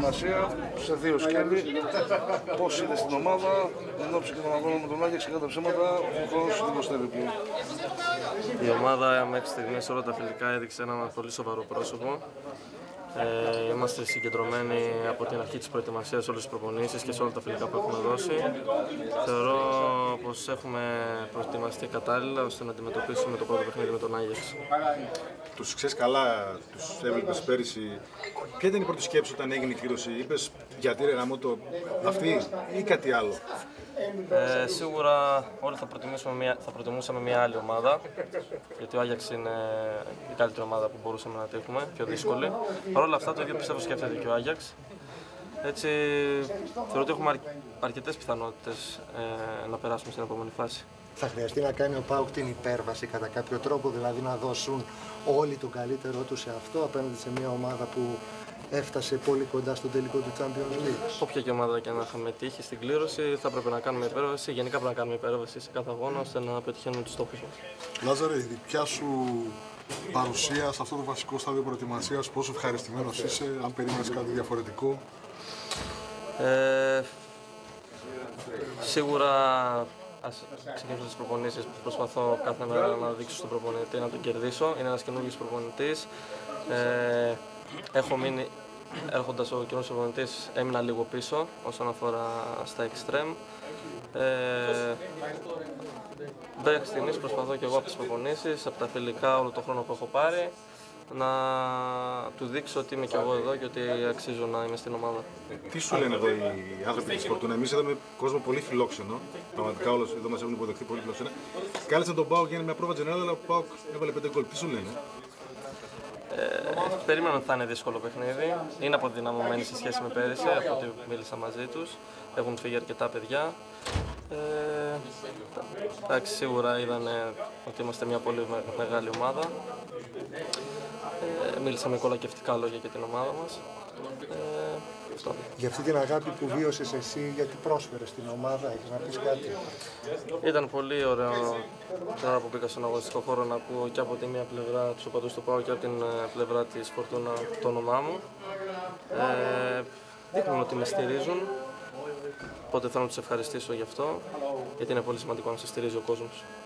προετοιμασία σε δύο σκέλη. Πώς είδε στην ομάδα, εν ώψη και τον αγώνα με τον Άγιαξ και κατά ψέματα, ο χρόνος δεν κοστεύει πλέον. Η ομάδα μέχρι στιγμής όλα τα φιλικά έδειξε ένα πολύ σοβαρό πρόσωπο. Είμαστε συγκεντρωμένοι από την αρχή της προετοιμασίας σε όλες τις προπονήσεις και σε όλα τα φιλικά που έχουμε δώσει. Θεωρώ πως έχουμε προετοιμαστεί κατάλληλα ώστε να αντιμετωπίσουμε το πρώτο παιχνίδι με τον Άγιαξ. Τους ξέρεις καλά, τους έβλεπες πέρυσι. Ποια ήταν η πρώτη σκέψη όταν έγινε η κλήρωση, είπες γιατί ρε γαμώτο αυτή ή κάτι άλλο? Σίγουρα όλοι θα προτιμούσαμε μια άλλη ομάδα, γιατί ο Άγιαξ είναι η καλύτερη ομάδα που μπορούσαμε να τύχουμε, πιο δύσκολη. Παρ' όλα αυτά το ίδιο πιστεύω σκέφτεται και ο Άγιαξ. Έτσι θεωρώ ότι έχουμε αρκετές πιθανότητες να περάσουμε στην επόμενη φάση. Θα χρειαστεί να κάνει ο ΠΑΟΚ την υπέρβαση κατά κάποιο τρόπο, δηλαδή να δώσουν όλοι τον καλύτερό τους σε αυτό απέναντι σε μια ομάδα που έφτασε πολύ κοντά στον τελικό του Champions League. Όποια και ομάδα και να είχαμε τύχει στην κλήρωση, θα έπρεπε να κάνουμε υπέρβαση. Γενικά πρέπει να κάνουμε υπέρβαση σε κάθε αγώνα ώστε να πετυχαίνουμε τους στόχους μας. Λάζαρε, η δικιά σου παρουσία σε αυτό το βασικό στάδιο προετοιμασίας, πόσο ευχαριστημένος είσαι, αν περίμενες κάτι διαφορετικό? Σίγουρα ξεκινήσω τις προπονήσεις, προσπαθώ κάθε μέρα να δείξω στον προπονητή, να τον κερδίσω. Είναι ένας καινούργιος προπονητής. Έχω μείνει, έρχοντας ο καινούργιος προπονητής, έμεινα λίγο πίσω όσον αφορά στα extreme. Μέχρι στιγμής προσπαθώ και εγώ από τις προπονήσεις, από τα φιλικά, όλο τον χρόνο που έχω πάρει, να του δείξω ότι είμαι και εγώ εδώ και ότι αξίζω να είμαι στην ομάδα. Τι σου λένε εδώ οι άνθρωποι της Φορτούνα? Εμείς είδαμε κόσμο πολύ φιλόξενο. Πραγματικά όλος εδώ μας έχουν υποδεχθεί πολύ φιλόξενα. Κάλεσαν τον ΠΑΟΚ για μια πρόβα τζενέραλ, αλλά ο ΠΑΟΚ έβαλε 5 γκολ. Τι σου λένε? Περίμενα ότι θα είναι δύσκολο παιχνίδι. Είναι αποδυναμωμένοι σε σχέση με πέρυσι, από ό,τι μίλησα μαζί τους. Έχουν φύγει αρκετά παιδιά. Εντάξει, σίγουρα είδαν ότι είμαστε μια πολύ μεγάλη ομάδα. Μίλησα με κολακευτικά λόγια για την ομάδα μας. Για αυτή την αγάπη που βίωσες εσύ, γιατί πρόσφερες στην ομάδα, έχεις να πεις κάτι? Ήταν πολύ ωραίο τώρα που μπήκα στον αγωνιστικό χώρο να ακούω και από τη μία πλευρά τους οπαδούς του ΠΑΟΚ και από την πλευρά της Φορτούνα το όνομά μου. Δείχνουν ότι με στηρίζουν, οπότε θέλω να τους ευχαριστήσω γι' αυτό, γιατί είναι πολύ σημαντικό να σε στηρίζει ο κόσμος.